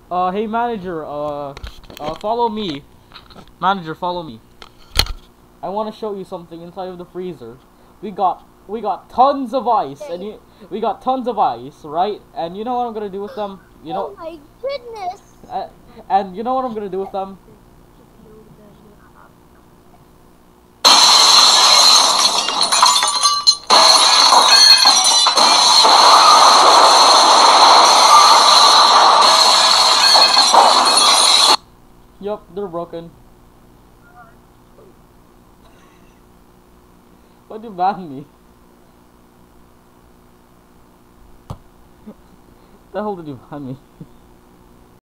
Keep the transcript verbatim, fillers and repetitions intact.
Uh, hey manager, uh, uh, follow me. Manager, follow me. I want to show you something inside of the freezer. We got, we got tons of ice, and you, we got tons of ice, right? And you know what I'm gonna do with them? You Oh know, my goodness! uh, and you know what I'm gonna do with them? Yup, they're broken. Why'd you ban me? The hell did you ban me?